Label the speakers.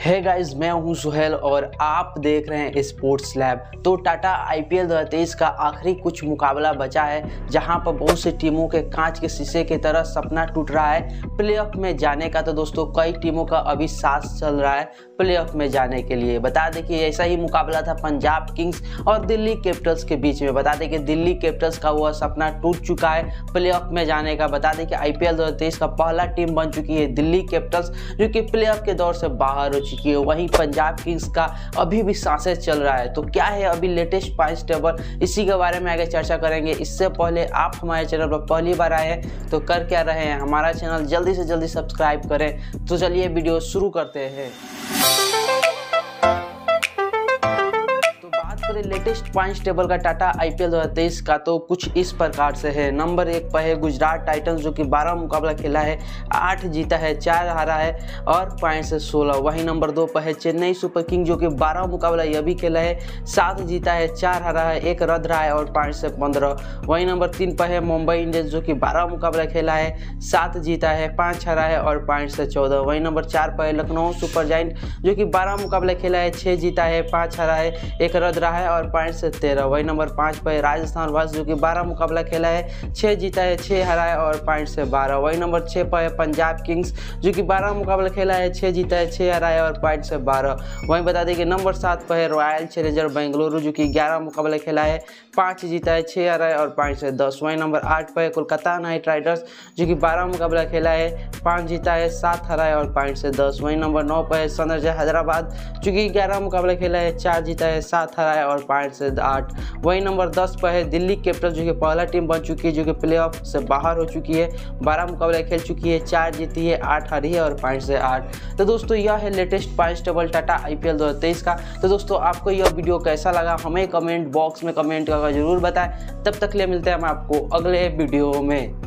Speaker 1: Hey guys, मैं हूं सुहेल और आप देख रहे हैं स्पोर्ट्स लैब। तो टाटा आईपीएल 2023 का आखिरी कुछ मुकाबला बचा है जहां पर बहुत सी टीमों के कांच के शीशे की तरह सपना टूट रहा है प्लेऑफ में जाने का। तो दोस्तों कई टीमों का अभी सांस चल रहा है प्लेऑफ में जाने के लिए। बता दें कि ऐसा ही मुकाबला था पंजाब किंग्स और दिल्ली कैपिटल्स के बीच में। बता दें कि दिल्ली कैपिटल्स का वह सपना टूट चुका है प्लेऑफ में जाने का। बता दें कि आईपीएल 2023 का पहला टीम बन चुकी है दिल्ली कैपिटल्स, जो कि प्लेऑफ के दौर से बाहर हो चुकी है। वहीं पंजाब किंग्स का अभी भी सांसें चल रहा है। तो क्या है अभी लेटेस्ट पॉइंट्स टेबल, इसी के बारे में आगे चर्चा करेंगे। इससे पहले आप हमारे चैनल पर पहली बार आए हैं तो कर क्या रहे हैं, हमारा चैनल जल्दी से जल्दी सब्सक्राइब करें। तो चलिए वीडियो शुरू करते हैं। लेटेस्ट पॉइंट्स टेबल का टाटा आईपीएल 2023 का तो कुछ इस प्रकार से है। नंबर 1 पर है गुजरात टाइटंस, जो कि 12 मुकाबला खेला है, 8 जीता है, 4 हारा है और पॉइंट से 16। वहीं नंबर 2 पर है चेन्नई सुपर किंग, जो कि 12 मुकाबला यह भी खेला है, 7 जीता है, 4 हारा है, 1 रद्द रहा है और पॉइंट से 15। वहीं नंबर 3 पर है मुंबई इंडियंस, जो कि 12 मुकाबला खेला है, 7 जीता है, 5 हारा है और पॉइंट से 14। वहीं नंबर 4 पर है लखनऊ सुपर जायंट, जो कि 12 मुकाबला खेला है, 6 जीता है, 5 हारा है, 1 रद्द रहा है और पॉइंट से 13। वही नंबर 5 पर राजस्थान रॉयल्स, जो कि 12 मुकाबला खेला है, 6 जीता है, 6 हारा है और पॉइंट से 12। वही नंबर 6 पर है पंजाब किंग्स, जो कि 12 मुकाबला खेला है, 6 जीता है, 6 हारा है और पॉइंट से 12। वहीं बता दें कि नंबर 7 पर है रॉयल चैलेंजर बेंगलुरु, जो कि 11 मुकाबला खेला है, 5 जीता है, 6 हारा है और पॉइंट से 10। वहीं नंबर 8 पर है कोलकाता नाइट राइडर्स, जो कि 12 मुकाबला खेला है, 5 जीता है, 7 हारा है और पॉइंट से 10। वहीं नंबर 9 पर है सनराइजर्स हैदराबाद, जो कि 11 मुकाबला खेला है, 4 जीता है, 7 हारा है और पॉइंट से 8। वहीं नंबर 10 पर है दिल्ली कैपिटल्स, जो कि पहला टीम बन चुकी है, जो कि प्लेऑफ से बाहर हो चुकी है, 12 मुकाबले खेल चुकी है, 4 जीती है, 8 हारी है और पॉइंट से 8। तो दोस्तों यह है latest points table Tata IPL 2023 का। तो दोस्तों आपको यह वीडियो कैसा लगा हमें कमेंट बॉक्स में कमेंट करके जरूर बताएं। तब तक के लिए मिलते हैं हम आपको अगले वीडियो में।